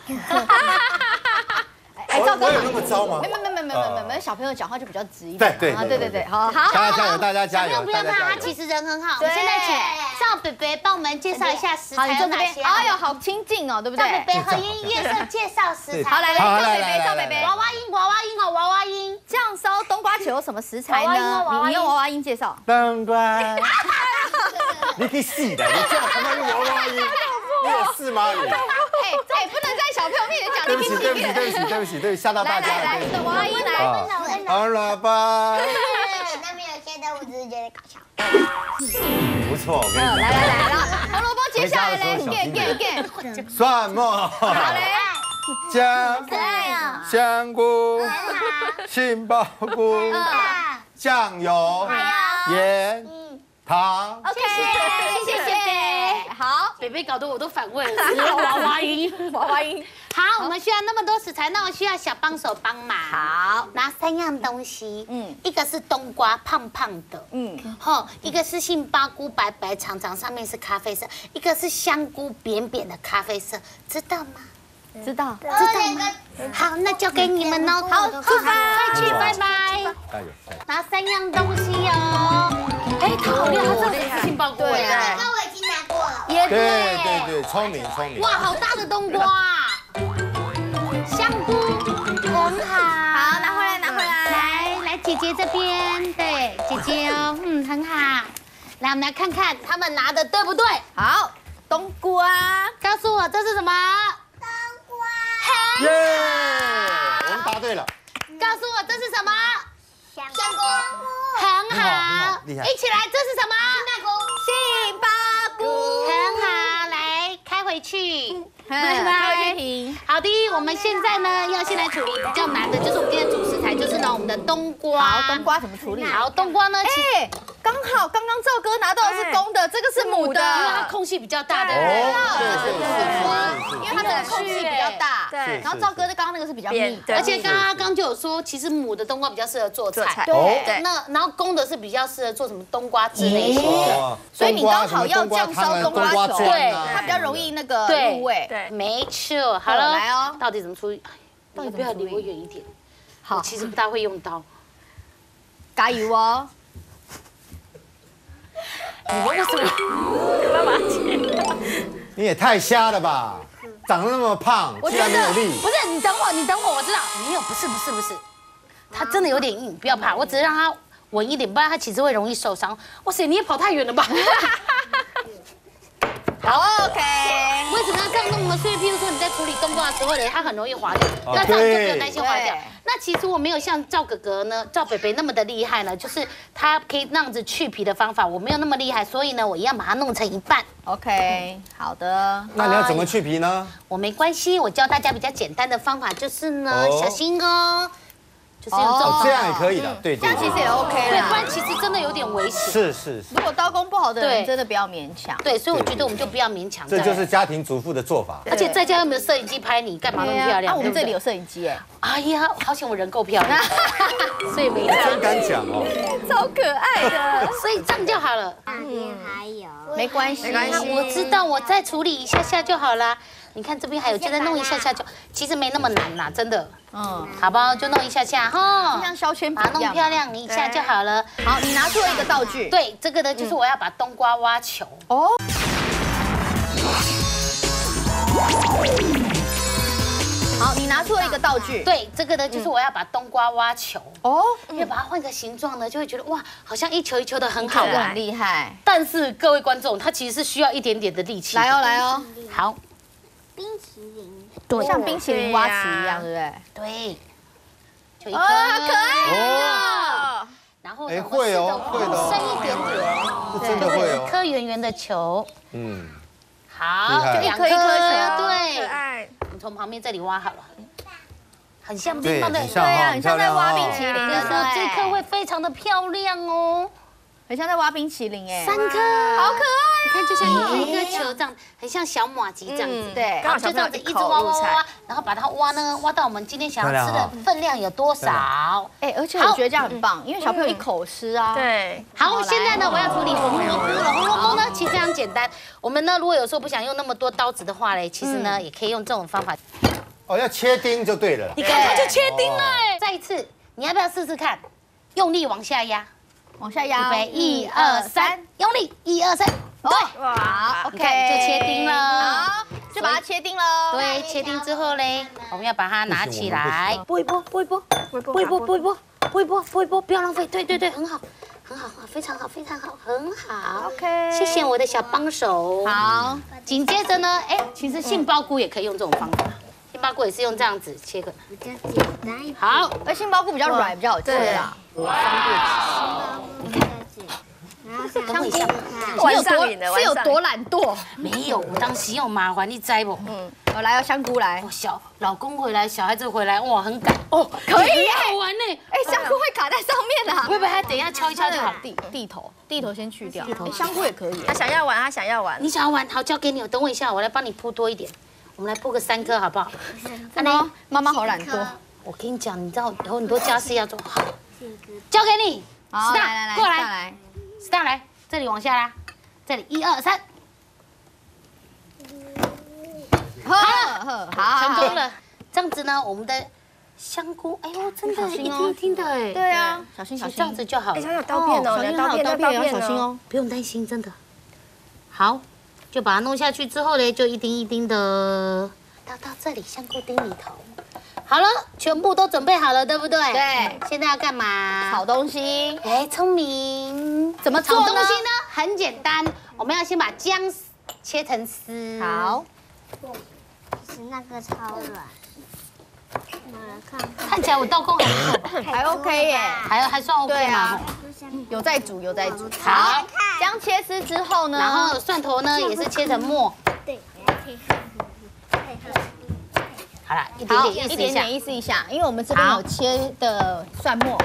哎，赵哥有那么糟吗？ 没没没没没没没，小朋友讲话就比较直一点。 对对对对对，好好， 大家加油，大家加油！ 小朋友不用怕，他其实人很好。我们现在请赵北北帮我们介绍一下食材有哪些。 哎呦，好亲近哦，对不对？ 赵北北和音乐社介绍食材。 好，来来，赵北北，赵北北， 娃娃音，娃娃音哦，娃娃音。 酱烧冬瓜球有什么食材呢？你用娃娃音介绍。 冬瓜。你可以细的，你这样他妈用娃娃音，你有事吗你？ 哎哎，不能在小朋友面前讲。 对不起，对不起，对不起，对不起，对不起，吓到大家了。 来来来，娃娃音来。 好了吧。 那边有些的，我只是觉得搞笑。 不错，我跟你讲。 来来来，红萝卜接下来嘞 ，get get get。 蒜末。 好嘞。 姜。香菇。杏鲍菇。酱油。盐。糖。 OK， 谢谢谢谢。好， 北北搞得我都反胃了，只有娃娃音， 娃娃音。 好，我们需要那么多食材，那我需要小帮手帮忙。 好， 拿三样东西，嗯，一个是冬瓜，胖胖的，嗯，好，一个是杏鲍菇，白白长长，上面是咖啡色，一个是香菇，扁扁的咖啡色，知道吗？ 知道， 知道吗？好，那交给你们哦。好，出发，快去，拜拜。拿三样东西哦。哎，他好厉害，他真的是杏鲍菇哎。 那我已经拿过了。 也对对对，聪明聪明。 哇，好大的冬瓜。香菇很好。 好，拿回来，拿回来。 来来，姐姐这边，对，姐姐哦，嗯，很好。来，我们来看看他们拿的对不对？ 好，冬瓜， 告诉我这是什么？ 冬瓜。 耶，我们答对了。 告诉我这是什么？ 香菇。 很好， 厉害！ 一起来，这是什么？ 杏鲍菇。 很好，来开回去。 拜拜。 好的，我们现在呢要先来处理比较难的，就是我们今天的主食材，就是呢我们的冬瓜。 好，冬瓜怎么处理？ 好，冬瓜呢，哎， 刚好刚刚赵哥拿到的是公的，这个是母的， 因为它空隙比较大的。 哦，对对对， 因为它这个空隙比较大。对。然后赵哥的刚刚那个是比较密， 而且刚刚刚就有说，其实母的冬瓜比较适合做菜。 对。 那然后公的是比较适合做什么冬瓜汁那些。 所以你刚好要酱烧冬瓜球， 对， 它比较容易那个入味。 对，没错。好了， 来哦， 到底怎么处理？你要不要离我远一点？好，其实不大会用刀。 加油哦！ 你为什么？ 你也太瞎了吧！ 长得那么胖，居然没有力。 不是，你等会，你等会，我知道没有，不是，不是，不是，它真的有点硬，不要怕，我只是让它稳一点，不然它其实会容易受伤。哇塞，你也跑太远了吧？ 好 ，OK。 为什么要这样弄呢？所以，譬如说你在处理冬瓜的时候呢，它很容易滑掉，那这样就不用担心滑掉。那其实我没有像赵哥哥呢、赵北北那么的厉害呢，就是他可以那样子去皮的方法，我没有那么厉害，所以呢，我一样把它弄成一半。 OK， 好的。 那你要怎么去皮呢？ 我没关系，我教大家比较简单的方法，就是呢，小心哦。就是用这种这样也可以的，对对， 这样其实也 OK 对， 啦。 不然其实真的有点危险。 是是是。 如果刀工不好的人， 对真的不要勉强。 对，所以我觉得我们就不要勉强。 这就是家庭主妇的做法。 而且在家又没有摄影机拍你，干嘛那么漂亮？ 啊，我们这里有摄影机哎。 哎呀，好险我人够漂亮，所以没真敢讲哦， 超可爱的。 所以这样就好了。 那边还有， 没关系，没关系。 我知道，我再处理一下下就好啦。你看这边还有，就再弄一下下就，其实没那么难啦，真的。嗯，好不好？就弄一下下哈， 像削铅笔把它弄漂亮一下就好了。 好，你拿出了一个道具。 对，这个呢就是我要把冬瓜挖球。哦。 好，你拿出了一个道具。 对，这个呢就是我要把冬瓜挖球。哦，因为把它换个形状呢，就会觉得哇，好像一球一球的很好玩， 很厉害。 但是各位观众，它其实是需要一点点的力气。 来哦，来哦。 好。 冰淇淋， 对，像冰淇淋挖池一样，对不对？ 对。就一颗， 好可爱哦。 然后哎，会哦，会的， 深一点点， 真的会哦。 一颗圆圆的球。嗯。好， 两颗一颗球， 对。 可爱。 你从旁边这里挖好了，很像对， 冰棒的， 很像啊， 很像在挖冰淇淋。 所以说这颗会非常的漂亮哦， 很像在挖冰淇淋哎。 三颗， 好可爱。 你看，就像一颗球这样，很像小马吉这样子。 对， 然后就这样子一直挖挖挖挖，然后把它挖呢，挖到我们今天想要吃的分量有多少？ 哎，而且我觉得这样很棒，因为小朋友一口吃啊。 对。 好，现在呢，我要处理红萝卜了。红萝卜呢，其实非常简单。我们呢，如果有时候不想用那么多刀子的话嘞，其实呢，也可以用这种方法。 哦，要切丁就对了。 你看，它就切丁了。再一次，你要不要试试看？用力往下压， 往下压。 预备，一二三，用力，一二三。对， 哇， 你看就切丁了。 好，就把它切丁喽。 对，切丁之后嘞，我们要把它拿起来，拨一拨，拨一拨，拨一拨，拨一拨，拨一拨，拨一拨，拨一拨，不要浪费。对对对，很好，很好，非常好，非常好，很好。 OK， 谢谢我的小帮手。 好， 紧接着呢，哎，其实杏鲍菇也可以用这种方法，杏鲍菇也是用这样子切个。 比较简单一点。 好， 而杏鲍菇比较软，比较好切啦。 方便。 然后香菇， 你有多是有多懒惰？ 没有，我当时有麻烦，你知不？ 嗯，我来哦，香菇来。 我小老公回来，小孩子回来，哇，很赶哦， 可以耶， 好玩呢。 哎，香菇会卡在上面啊， 会不会？他等一下敲一敲就好。 地地头，地头先去掉。香菇也可以。 他想要玩，他想要玩。 你想要玩，好，交给你。等我一下，我来帮你铺多一点。我们来铺个三颗，好不好？ 安妮，妈妈好懒惰。 我跟你讲，你知道有很多家事要做，好，交给你。 好，来来来， 过来，Star 来。这里往下拉，这里一二三， 好了，好， 成功了。这样子呢，我们的香菇，哎呦，真的，一听一听的哎。 对啊，小心小心， 这样子就好了。 哎，它有刀片哦，刀片刀片要小心哦， 不用担心，真的。好，就把它弄下去之后呢，就一丁一丁的倒到这里香菇丁里头。好了，全部都准备好了，对不对？ 对。 现在要干嘛？ 炒东西。 哎，聪明。 怎么炒东西呢？很简单，我们要先把姜切成丝。 好。 是那个超软。看。 看起来我刀工还不错， 还 OK 耶， 还还算 OK 嘛。 有在煮，有在煮。 好， 姜切丝之后呢？ 然后蒜头呢也是切成末。 对。 好了，一点点， 一点点意思一下，因为我们这边有切的蒜末，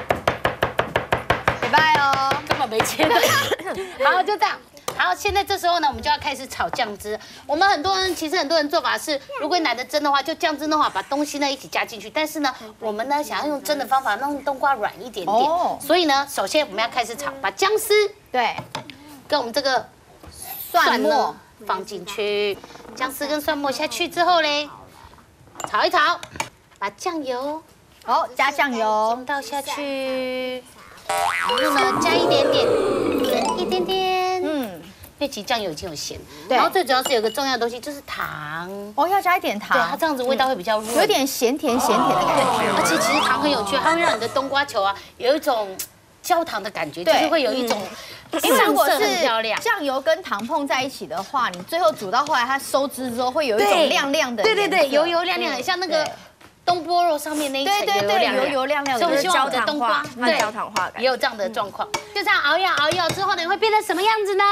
拜拜哦， 根本没切的。好，就这样。好，现在这时候呢，我们就要开始炒酱汁。我们很多人其实很多人做法是，如果懒得蒸的话，就酱汁的话把东西呢一起加进去。但是呢，我们呢想要用蒸的方法，让冬瓜软一点点。所以呢，首先我们要开始炒，把姜丝对跟我们这个蒜末放进去，姜丝跟蒜末下去之后嘞。炒一炒，把酱油哦加酱油倒下去，然后呢加一点点，盐一点点，嗯， 因为其实酱油已经有咸，然后最主要是有个重要的东西就是糖， 哦，要加一点糖， 对，它这样子味道会比较润， 有点咸甜咸甜的感觉。 而且其实糖很有趣，它会让你的冬瓜球啊有一种焦糖的感觉，就是会有一种因为如果上色是很漂亮。 酱油跟糖碰在一起的话，你最后煮到后来它收汁之后，会有一种亮亮的， 对对对，油油亮亮的，像那个东坡肉上面那一层对对对，油油亮亮的， 所以我们希望我们的冬瓜对焦糖化感也有这样的状况。就这样熬一熬，熬一熬之后呢，会变成什么样子呢？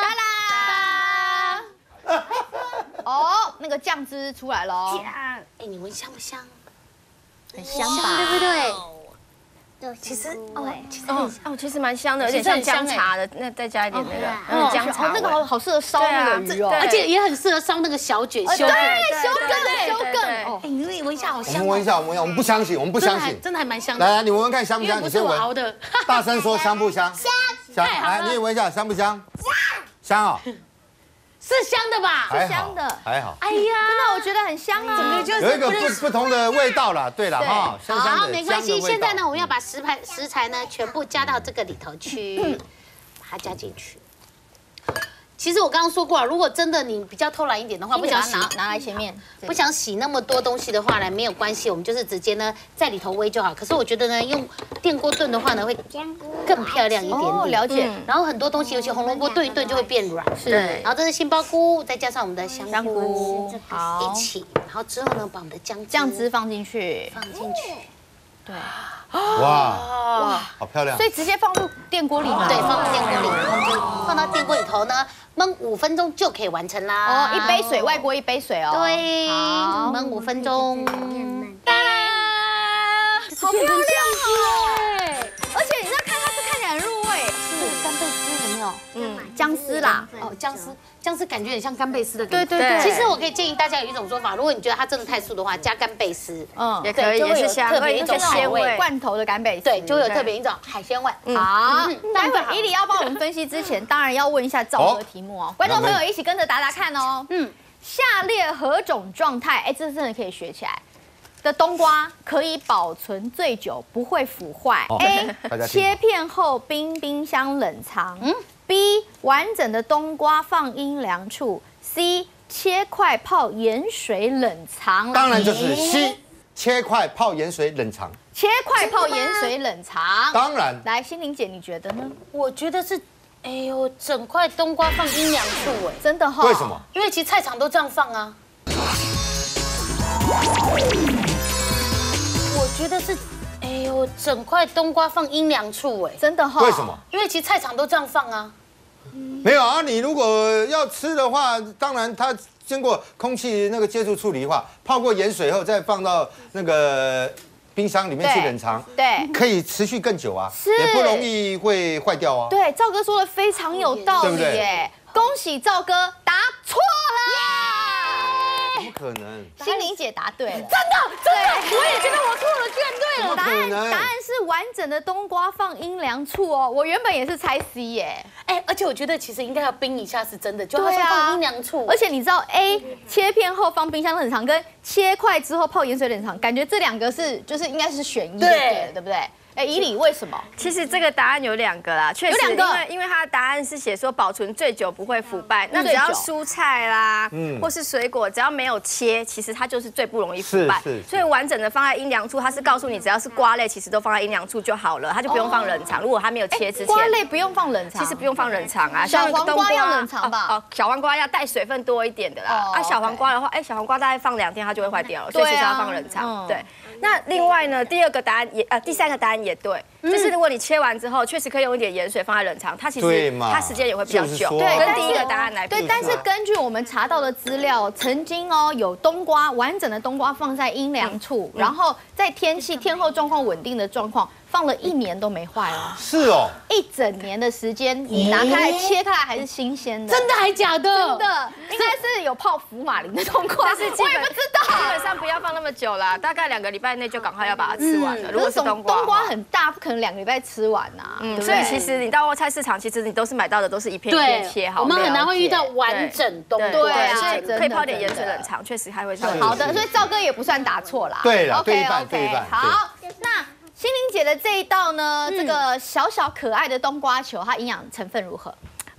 哒啦！哦，那个酱汁出来喽， 哎，你闻香不香？ 很香吧？ 对不对？ 其实哦，其实哦哦，其实蛮香的，有点像姜茶的，那再加一点那个嗯姜茶， 那个好好适合烧那个鱼哦， 而且也很适合烧那个小卷修对更。 修更修更。 哎，你闻一下，好我香。 们闻一下，我们闻一下，我们不相信，我们不相信， 真的还蛮香的。 来来，你闻闻看香不香？ 因为不是你先闻。 我熬的。 大声说香不香？香。香。来，你也闻一下，香不香？香哦。 是香的吧？ 还好香的还好。 哎呀， 真的我觉得很香啊， 有一个不不同的味道啦。对了哈，香香好， 的。 没关系。 香的味道现在呢，我们要把食材食材呢全部加到这个里头去，把它加进去。其实我刚刚说过了，如果真的你比较偷懒一点的话，不想洗拿拿来前面， 不想洗那么多东西的话呢，没有关系，我们就是直接呢在里头煨就好。可是我觉得呢，用电锅炖的话呢，会更漂亮一点哦， 点。 了解。 然后很多东西，尤其红萝卜炖一炖就会变软。 是。 然后这是杏鲍菇，再加上我们的香香菇菇， 好一起。然后之后呢，把我们的姜酱汁放进去， 放进去。 对。 哇哇，好漂亮。 所以直接放入电锅里嘛？ 对，放到电锅里，然后就放到电锅里头呢，焖五分钟就可以完成啦。 哦，一杯水，外锅一杯水哦。 对， 好， 焖五分钟。 哒啦，好漂亮哦！而且你这看它是看起来很入味， 是干贝丝有没有？ 嗯，姜丝啦， 哦，姜丝，姜丝感觉很像干贝丝的感觉。 对对对。 其实我可以建议大家有一种做法，如果你觉得它真的太素的话，加干贝丝， 嗯， 也可以，也是香， 特别一种鲜味， 罐头的干贝丝， 对，就会有特别一种海鲜味。 好，待会伊里要帮我们分析之前，当然要问一下赵哥题目哦，观众朋友一起跟着答答看哦。嗯，下列何种状态，哎，这真的可以学起来。的冬瓜可以保存最久，不会腐坏。A. 切片后冰冰箱冷藏。嗯。B. 完整的冬瓜放阴凉处。C. 切块泡盐水冷藏。 当然就是 C. 切块泡盐水冷藏。 切块泡盐水冷藏。 当然。 来，心玲姐，你觉得呢？ 我觉得是，哎呦，整块冬瓜放阴凉处，哎， 真的哈。 为什么？ 因为其实菜场都这样放啊。我觉得是，哎呦，整块冬瓜放阴凉处，哎， 真的哈。 为什么？ 因为其实菜场都这样放啊。 没有啊，你如果要吃的话，当然它经过空气那个接触处理的话，泡过盐水后再放到那个冰箱里面去冷藏， 对， 可以持续更久啊，也不容易会坏掉啊。 对，赵哥说的非常有道理耶，恭喜赵哥答错了。 怎么可能？ 心玲姐答对了，真的，真的，我也觉得我错了，居然对了。 答案答案是完整的冬瓜放阴凉处哦，我原本也是猜 C 耶。 哎，而且我觉得其实应该要冰一下是真的，就它说放阴凉处。 而且你知道 A 切片后放冰箱冷藏，跟切块之后泡盐水冷藏，感觉这两个是就是应该是选一对，对不对？哎，以理为什么？ 其实这个答案有两个啦，确实，因为因为它的答案是写说保存最久不会腐败，那只要蔬菜啦，嗯，或是水果，只要没有切，其实它就是最不容易腐败。是，所以完整的放在阴凉处，它是告诉你只要是瓜类，其实都放在阴凉处就好了，它就不用放冷藏。如果它没有切之前， 瓜类不用放冷藏， 其实不用放冷藏啊。 小黄瓜要冷藏吧？ 哦，小黄瓜要带水分多一点的啦。啊，小黄瓜的话，哎，小黄瓜大概放两天它就会坏掉了，所以其实要放冷藏。对。那另外呢，第二个答案也呃，第三个答案也对，就是如果你切完之后，确实可以用一点盐水放在冷藏，它其实它时间也会比较久。 对， 跟第一个答案来比。 对，但是根据我们查到的资料，曾经哦有冬瓜完整的冬瓜放在阴凉处，然后在天气天候状况稳定的状况。放了一年都没坏哦， 是哦， 一整年的时间，你拿开来切开来还是新鲜的， 真的还假的？ 真的，应该是有泡福马林的冬瓜，但是我也不知道， 基本上不要放那么久啦，大概两个礼拜内就赶快要把它吃完了。如果是冬瓜， 冬瓜很大，不可能两个礼拜吃完呐。 嗯，所以其实你到菜市场，其实你都是买到的都是一片一片切好， 我们很难会遇到完整冬瓜， 对啊， 所以可以泡点盐水冷藏，确实还会稍微好的。所以赵哥也不算答错啦， 对了，对一半，对一半。 好，那。心玲姐的这一道呢，这个小小可爱的冬瓜球，它营养成分如何？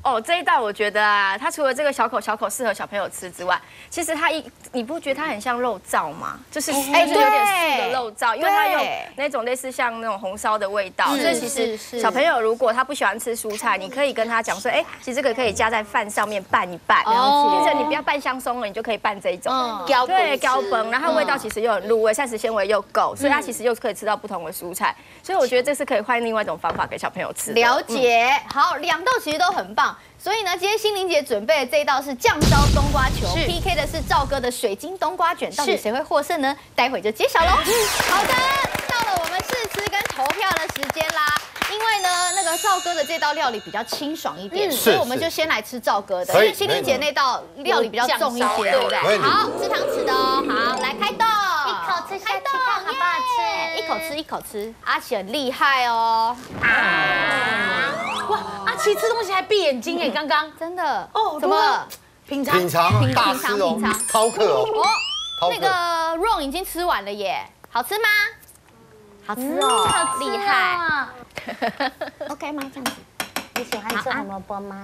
哦，这一道我觉得啊，它除了这个小口小口适合小朋友吃之外，其实它一你不觉得它很像肉燥吗？就是哎，就是有点素的肉燥，因为它有那种类似像那种红烧的味道，所以其实小朋友如果他不喜欢吃蔬菜，你可以跟他讲说，哎，其实这个可以加在饭上面拌一拌，或者你不要拌香松了，你就可以拌这一种，对，胶崩，然后味道其实又很入味，膳食纤维又够，所以它其实又可以吃到不同的蔬菜，所以我觉得这是可以换另外一种方法给小朋友吃。 了解，好，两道其实都很棒。所以呢，今天心灵姐准备的这一道是酱烧冬瓜球 ，P K 的是赵哥的水晶冬瓜卷，到底谁会获胜呢？待会就揭晓喽。好的，到了我们试吃跟投票的时间啦。因为呢，那个赵哥的这道料理比较清爽一点，所以我们就先来吃赵哥的，因为心灵姐那道料理比较重一些，对不对？好，吃汤匙的哦。好，来开动， 一口吃下去看好不好吃？ 一口吃一口吃，阿奇很厉害哦。 哇，阿奇吃东西还闭眼睛哎，刚刚真的哦， 怎么了？ 品尝品尝大师哦，饕客哦。 哦，那个 Ron 已经吃完了耶，好吃吗？好吃哦，好厉害。OK 吗？这样子， 你喜欢吃红萝卜吗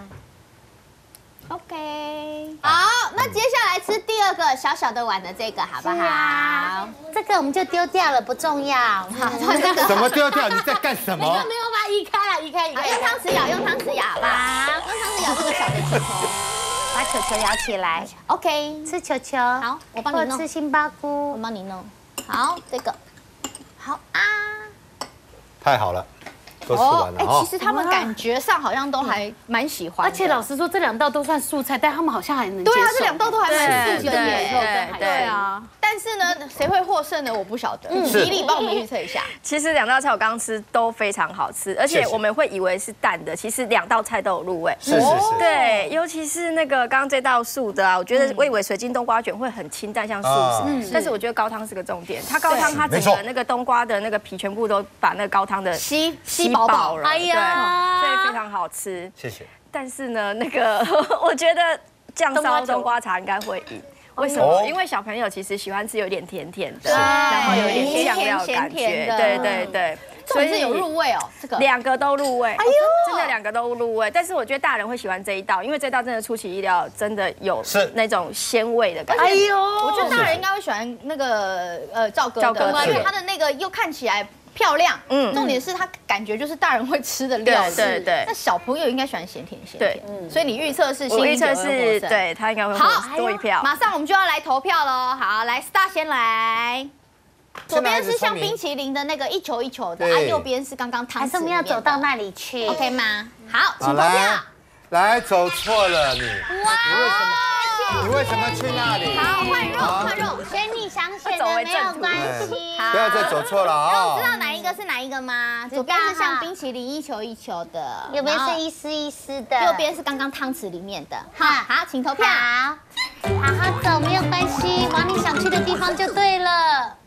？OK。好，那接下来吃第二个小小的碗的这个，好不好？ 这个我们就丢掉了，不重要。 好， 怎么丢掉？你在干什么？ 没有没有把它移开了，移开移开。 用汤匙舀，用汤匙舀，好吧？用汤匙舀这个小的球球， 把球球舀起来。 OK， 吃球球。 好，我帮你弄。 吃杏鲍菇， 我帮你弄。好，这个。好啊。 太好了。都吃完了。 哎，其实他们感觉上好像都还蛮喜欢， 而且老实说，这两道都算素菜，但他们好像还能接受。 对啊，这两道都还蛮素的耶。 对对啊。 但是呢，谁会获胜呢？我不晓得。李李帮我们预测一下。 其实两道菜我刚刚吃都非常好吃，而且我们会以为是淡的，其实两道菜都有入味。 是是是。 对，尤其是那个刚刚这道素的啊，我觉得我以为水晶冬瓜卷会很清淡，像素食，但是我觉得高汤是个重点。它高汤它整个那个冬瓜的那个皮全部都把那个高汤的吸吸饱饱了。 哎呀，所以非常好吃。 谢谢。 但是呢，那个我觉得酱烧冬瓜茶应该会赢。为什么？因为小朋友其实喜欢吃有点甜甜的，然后有点酱料感觉，对对对， 所以是有入味哦。这个两个都入味，哎呦，真的两个都入味。但是我觉得大人会喜欢这一道，因为这道真的出其意料，真的有那种鲜味的感觉。 哎呦，我觉得大人应该会喜欢那个呃赵哥的，因为他的那个又看起来漂亮，嗯，重点是它感觉就是大人会吃的料理，对对。那小朋友应该喜欢咸甜咸甜，对，所以你预测是， 我预测是，对他应该会好多一票。 马上我们就要来投票喽，好，来 Star 先来，左边是像冰淇淋的那个一球一球的，啊，右边是刚刚汤匙。 还是我们要走到那里去 ，OK 吗？好，请投票。 来，走错了你，哇，你为什么？你为什么去那里？ 好，换肉，换肉， 选你想选的没有关系。 不要再走错了啊！ 知道哪一个是哪一个吗？左边是像冰淇淋一球一球的， 右边是一丝一丝的， 右边是刚刚汤匙里面的。好，好，请投票。 好，好好走，没有关系，往你想去的地方就对了。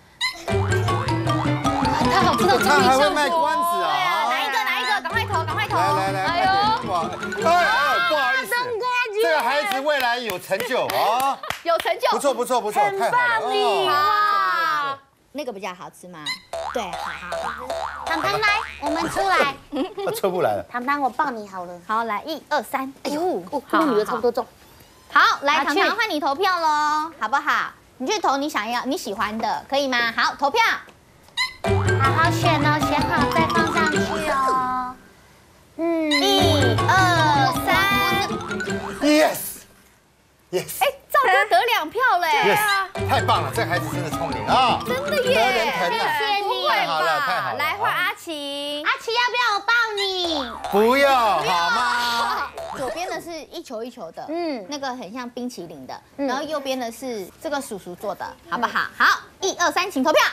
他好知道他还会卖关子啊！ 哪一个？哪一个？赶快投，赶快投！ 来来来，哎呦，不好，哎哎，不好意思。这个孩子未来有成就啊， 有成就， 不错不错不错，太好了， 哇！那个比较好吃吗？对，好好好。 糖糖来，我们出来。 他出不来了。 糖糖，我抱你好了。 好，来一二三，哎呦， 好，女儿差不多重。 好，来糖糖换你投票喽，好不好？你去投你想要你喜欢的，可以吗？好，投票。 好好选哦，选好再放上去哦。 嗯，一二三。 Yes, yes。 哎，赵哥得两票嘞！ 对啊，太棒了，这孩子真的聪明啊！ 真的耶， 得人疼啊！ 谢谢你， 太好了，太好了！ 来换阿奇， 阿奇要不要我抱你？ 不要，好吗？ 左边的是一球一球的，嗯，那个很像冰淇淋的，然后右边的是这个叔叔做的，好不好？好，一二三，请投票。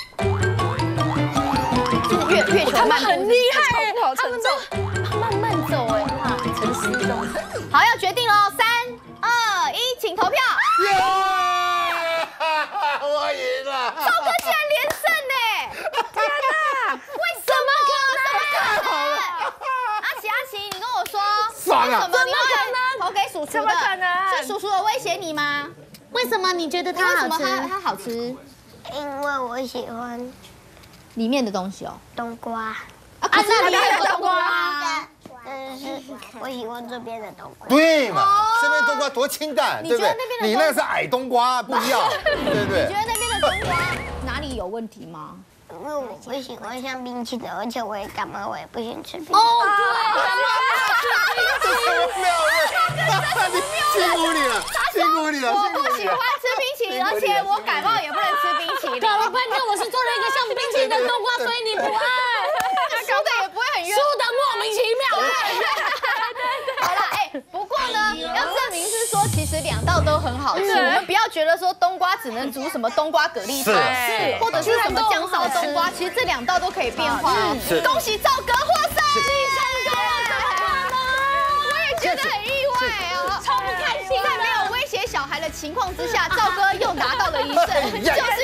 越越球慢， 很厉害， 他们都慢慢走哎，哇，沉思中。好，要决定喽，三二一，请投票。 耶！我赢了！ 赵哥竟然连胜呢！天哪，为什么？怎么可能？阿奇阿奇，你跟我说， 爽啊！ 怎么可能投给叔叔的？ 怎么可能？ 是叔叔有威胁你吗？ 为什么你觉得它好吃？ 它它好吃？ 因为我喜欢里面的东西哦， 冬瓜。 啊，可是里面有冬瓜。 嗯， 是我喜欢这边的冬瓜。 对嘛，这边冬瓜多清淡，对不对？你那个是矮冬瓜，不一样，对不对？ 你觉得那边的冬瓜哪里有问题吗？ 因为我不喜欢像冰淇淋，而且我也感冒，我也不喜欢吃冰淇淋。 哦，对，感冒不吃冰淇淋。 辛苦你了，辛苦你了。 我不喜欢吃冰淇淋，而且我感冒也不能吃冰淇淋。 搞了半天我是做了一个像冰淇淋的冬瓜，所以你不爱， 输的也不会很冤， 输的莫名其妙。 好了，哎，不过呢，要证明是说，其实两道都很好吃。我们不要觉得说冬瓜只能煮什么冬瓜蛤蜊汤，是，或者是什么姜烧冬瓜，其实这两道都可以变化。恭喜赵哥获胜，成功了！我也觉得很意外哦， 超不开心。 在没有威胁小孩的情况之下，赵哥又拿到了一胜，就是